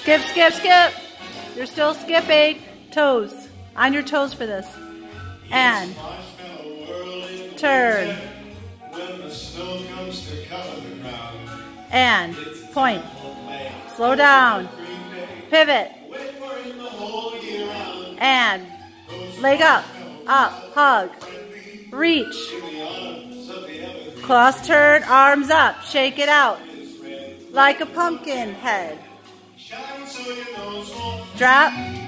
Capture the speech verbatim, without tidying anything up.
Skip, skip, skip. You're still skipping. Toes. On your toes for this. And turn. And point. Slow down. Pivot. And leg up. Up. Hug. Reach. Cross turn. Arms up. Shake it out. Like a pumpkin head. Drop.